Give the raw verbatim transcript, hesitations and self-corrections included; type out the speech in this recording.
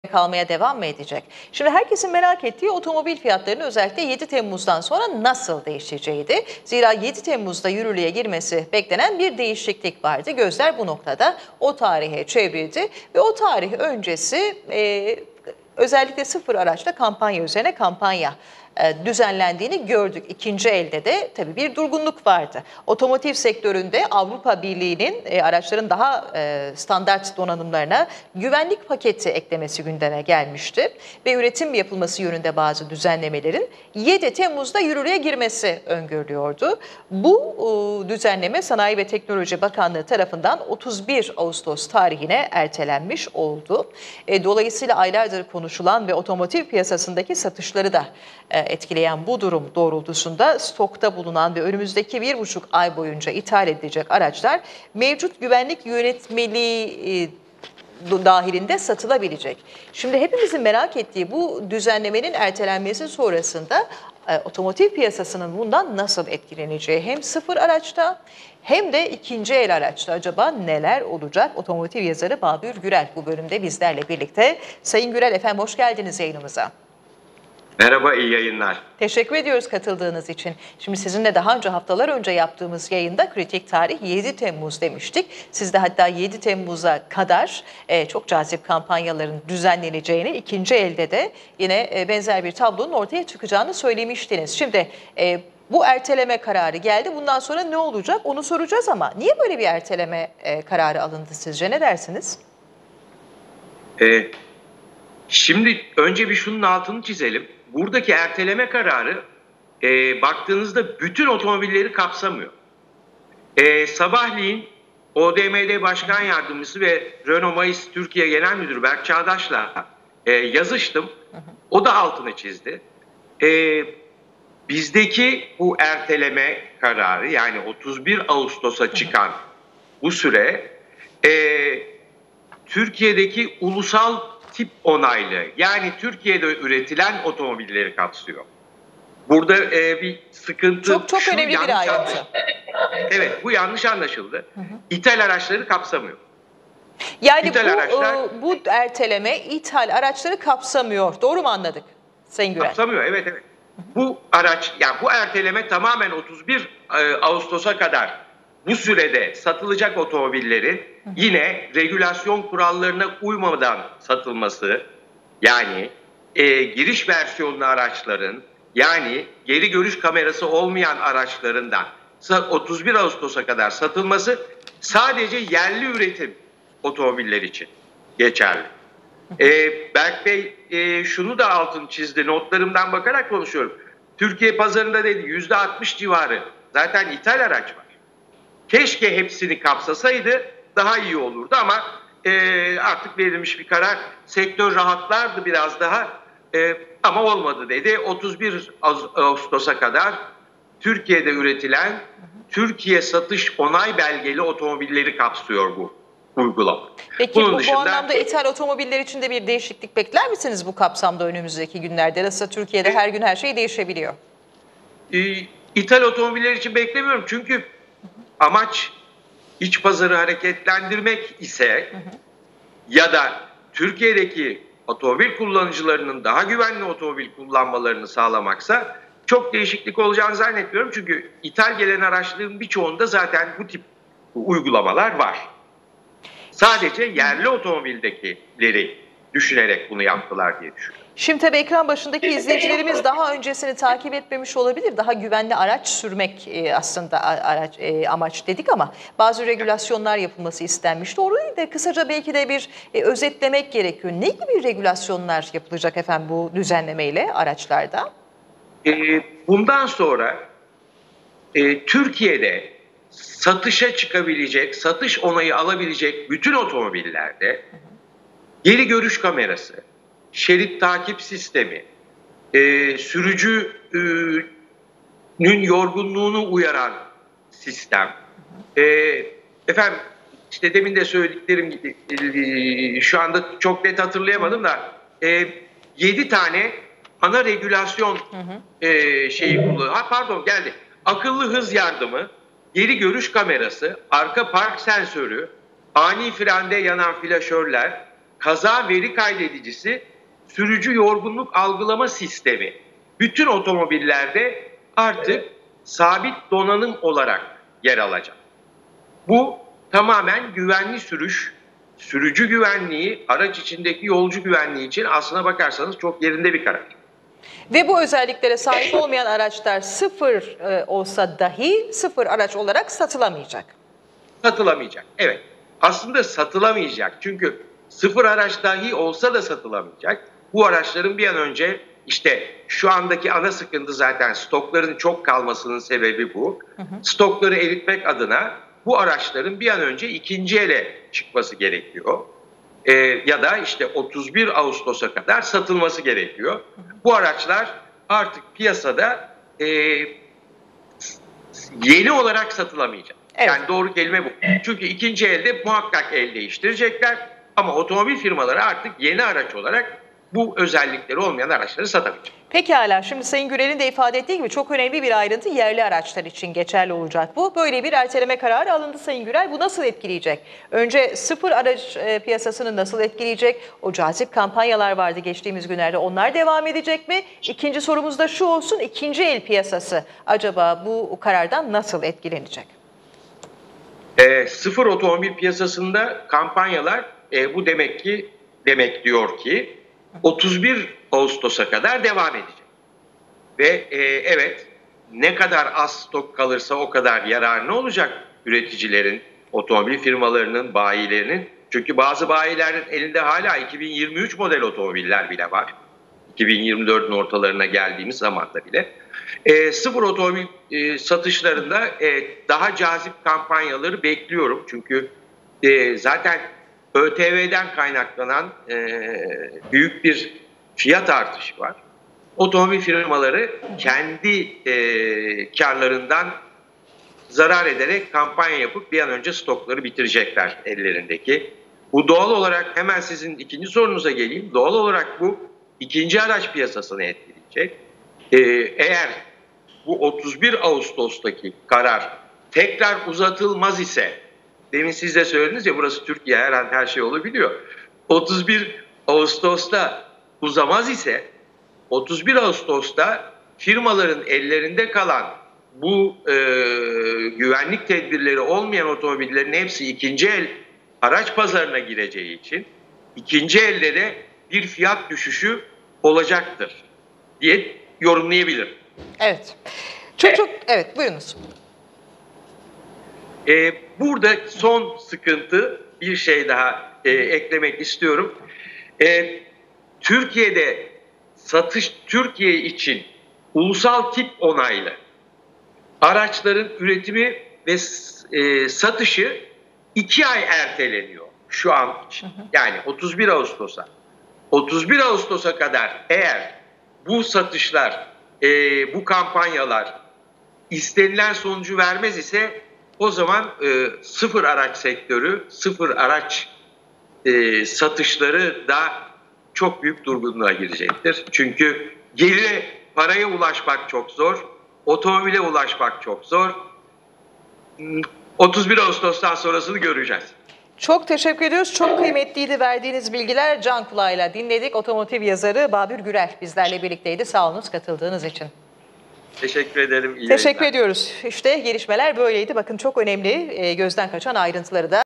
kalmaya devam mı edecek? Şimdi herkesin merak ettiği otomobil fiyatlarının özellikle yedi Temmuz'dan sonra nasıl değişeceğiydi. Zira yedi Temmuz'da yürürlüğe girmesi beklenen bir değişiklik vardı. Gözler bu noktada o tarihe çevrildi ve o tarih öncesi e, özellikle sıfır araçta kampanya üzerine kampanya e, düzenlendiğini gördük. İkinci elde de tabii bir durgunluk vardı. Otomotiv sektöründe Avrupa Birliği'nin e, araçların daha e, standart donanımlarına güvenlik paketi eklemesi gündeme gelmişti. Ve üretim yapılması yönünde bazı düzenlemelerin yedi Temmuz'da yürürlüğe girmesi öngörülüyordu. Bu e, düzenleme Sanayi ve Teknoloji Bakanlığı tarafından otuz bir Ağustos tarihine ertelenmiş oldu. E, dolayısıyla aylardır konuşulan ve otomotiv piyasasındaki satışları da e, etkileyen bu durum doğrultusunda stokta bulunan ve önümüzdeki bir buçuk ay boyunca ithal edilecek araçlar mevcut güvenlik yönetmeliği e, dahilinde satılabilecek. Şimdi hepimizin merak ettiği bu düzenlemenin ertelenmesi sonrasında e, otomotiv piyasasının bundan nasıl etkileneceği hem sıfır araçta hem de ikinci el araçta acaba neler olacak? Otomotiv yazarı Babür Gürel bu bölümde bizlerle birlikte. Sayın Gürel efendim hoş geldiniz yayınımıza. Merhaba, iyi yayınlar. Teşekkür ediyoruz katıldığınız için. Şimdi sizinle daha önce haftalar önce yaptığımız yayında kritik tarih yedi Temmuz demiştik. Siz de hatta yedi Temmuz'a kadar e, çok cazip kampanyaların düzenleneceğini, ikinci elde de yine e, benzer bir tablonun ortaya çıkacağını söylemiştiniz. Şimdi e, bu erteleme kararı geldi. Bundan sonra ne olacak onu soracağız ama niye böyle bir erteleme e, kararı alındı sizce? Ne dersiniz? Ee, şimdi önce bir şunun altını çizelim. Buradaki erteleme kararı e, baktığınızda bütün otomobilleri kapsamıyor. E, sabahleyin O D M D Başkan Yardımcısı ve Renault Mayıs Türkiye Genel Müdürü Berk Çağdaş'la e, yazıştım. O da altını çizdi. E, bizdeki bu erteleme kararı yani otuz bir Ağustos'a çıkan bu süre e, Türkiye'deki ulusal tip onaylı yani Türkiye'de üretilen otomobilleri kapsıyor. Burada e, bir sıkıntı çok çok şu, önemli bir ayrıntı. Evet, bu yanlış anlaşıldı. Hı hı. İthal araçları kapsamıyor. Yani İthal bu, araçlar, e, bu erteleme ithal araçları kapsamıyor. Doğru mu anladık Sayın Gürel? Kapsamıyor, evet evet. Hı hı. Bu araç, yani bu erteleme tamamen otuz bir Ağustos'a kadar bu sürede satılacak otomobillerin hı hı. yine regülasyon kurallarına uymadan satılması, yani e, giriş versiyonlu araçların, yani geri görüş kamerası olmayan araçlarından otuz bir Ağustos'a kadar satılması sadece yerli üretim otomobiller için geçerli. Ee, Berk Bey e, şunu da altını çizdi, notlarımdan bakarak konuşuyorum. Türkiye pazarında dedi yüzde altmış civarı zaten ithal araç var. Keşke hepsini kapsasaydı daha iyi olurdu ama e, artık verilmiş bir karar. Sektör rahatlardı biraz daha e, ama olmadı dedi. otuz bir Ağustos'a kadar Türkiye'de üretilen Türkiye satış onay belgeli otomobilleri kapsıyor bu uygulama. Peki Bunun bu, dışında, bu anlamda ithal otomobiller için de bir değişiklik bekler misiniz bu kapsamda önümüzdeki günlerde? Nasıl Türkiye'de her gün her şey değişebiliyor? E, ithal otomobiller için beklemiyorum çünkü amaç iç pazarı hareketlendirmek ise hı hı. ya da Türkiye'deki otomobil kullanıcılarının daha güvenli otomobil kullanmalarını sağlamaksa çok değişiklik olacağını zannetmiyorum. Çünkü ithal gelen araçların birçoğunda zaten bu tip uygulamalar var. Sadece yerli otomobildekileri düşünerek bunu yaptılar diye düşünüyorum. Şimdi tabii ekran başındaki izleyicilerimiz daha öncesini takip etmemiş olabilir. Daha güvenli araç sürmek aslında araç amaç dedik ama bazı regülasyonlar yapılması istenmişti. Orayı da kısaca belki de bir özetlemek gerekiyor. Ne gibi regülasyonlar yapılacak efendim bu düzenlemeyle araçlarda? Bundan sonra Türkiye'de satışa çıkabilecek, satış onayı alabilecek bütün otomobillerde geri görüş kamerası, şerit takip sistemi, e, sürücünün yorgunluğunu uyaran sistem, e, efendim işte demin de söylediklerim gibi e, şu anda çok net hatırlayamadım da e, yedi tane ana regülasyon e, şeyi kullanıyor. Ha, pardon geldi. Akıllı hız yardımı, geri görüş kamerası, arka park sensörü, ani frende yanan flaşörler, kaza veri kaydedicisi, sürücü yorgunluk algılama sistemi bütün otomobillerde artık sabit donanım olarak yer alacak. Bu tamamen güvenli sürüş, sürücü güvenliği, araç içindeki yolcu güvenliği için aslına bakarsanız çok yerinde bir karar. Ve bu özelliklere sahip olmayan araçlar sıfır e, olsa dahi sıfır araç olarak satılamayacak. Satılamayacak. Evet. Aslında satılamayacak. Çünkü sıfır araç dahi olsa da satılamayacak. Bu araçların bir an önce işte şu andaki ana sıkıntı zaten stokların çok kalmasının sebebi bu. Hı hı. Stokları eritmek adına bu araçların bir an önce ikinci ele çıkması gerekiyor. Ee, ya da işte otuz bir Ağustos'a kadar satılması gerekiyor. Hı hı. Bu araçlar artık piyasada e, yeni olarak satılamayacak. Evet. Yani doğru kelime bu. Çünkü ikinci elde muhakkak el değiştirecekler. Ama otomobil firmaları artık yeni araç olarak bu özellikleri olmayan araçları satamayacak. Pekala. Şimdi Sayın Gürel'in de ifade ettiği gibi çok önemli bir ayrıntı, yerli araçlar için geçerli olacak bu. Böyle bir erteleme kararı alındı Sayın Gürel. Bu nasıl etkileyecek? Önce sıfır araç e, piyasasını nasıl etkileyecek? O cazip kampanyalar vardı geçtiğimiz günlerde. Onlar devam edecek mi? İkinci sorumuz da şu olsun. İkinci el piyasası acaba bu karardan nasıl etkilenecek? E, sıfır otomobil piyasasında kampanyalar e, bu demek ki demek diyor ki otuz bir Ağustos'a kadar devam edecek. Ve e, evet ne kadar az stok kalırsa o kadar yararlı olacak üreticilerin, otomobil firmalarının, bayilerinin. Çünkü bazı bayilerin elinde hala iki bin yirmi üç model otomobiller bile var. iki bin yirmi dördün ortalarına geldiğimiz zamanda bile. E, sıfır otomobil e, satışlarında e, daha cazip kampanyaları bekliyorum. Çünkü e, zaten ÖTV'den kaynaklanan e, büyük bir fiyat artışı var. Otomobil firmaları kendi e, karlarından zarar ederek kampanya yapıp bir an önce stokları bitirecekler ellerindeki. Bu doğal olarak hemen sizin ikinci sorunuza geleyim. Doğal olarak bu ikinci araç piyasasını etkileyecek. Ee, eğer bu otuz bir Ağustos'taki karar tekrar uzatılmaz ise, demin siz de söylediniz ya burası Türkiye, her an her şey olabiliyor. otuz bir Ağustos'ta uzamaz ise otuz bir Ağustos'ta firmaların ellerinde kalan bu e, güvenlik tedbirleri olmayan otomobillerin hepsi ikinci el araç pazarına gireceği için ikinci elde de bir fiyat düşüşü olacaktır diye yorumlayabilirim. Evet. Çok çok evet buyurunuz. Ee, burada son sıkıntı, bir şey daha e, eklemek istiyorum. Ee, Türkiye'de satış, Türkiye için ulusal tip onaylı araçların üretimi ve e, satışı iki ay erteleniyor şu an için. Yani otuz bir Ağustos'a. otuz bir Ağustos'a kadar eğer bu satışlar, e, bu kampanyalar istenilen sonucu vermez ise o zaman e, sıfır araç sektörü, sıfır araç e, satışları da çok büyük durgunluğa girecektir. Çünkü geri paraya ulaşmak çok zor, otomobile ulaşmak çok zor. otuz bir Ağustos'tan sonrasını göreceğiz. Çok teşekkür ediyoruz. Çok kıymetliydi verdiğiniz bilgiler. Can kulağıyla dinledik. Otomotiv yazarı Babür Gürel bizlerle birlikteydi. Sağ olunuz katıldığınız için. Teşekkür ederim. İyi Teşekkür yayınlar. ediyoruz. İşte gelişmeler böyleydi. Bakın çok önemli, gözden kaçan ayrıntıları da